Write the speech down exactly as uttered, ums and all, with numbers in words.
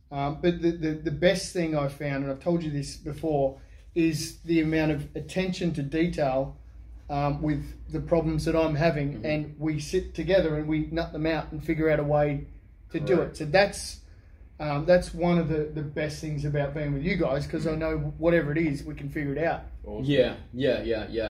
Um, but the, the, the best thing I've found, and I've told you this before, is the amount of attention to detail um, with the problems that I'm having, mm-hmm. and we sit together and we nut them out and figure out a way to Correct. do it. So that's um, that's one of the, the best things about being with you guys, because I know whatever it is, we can figure it out. Awesome. Yeah, yeah, yeah, yeah.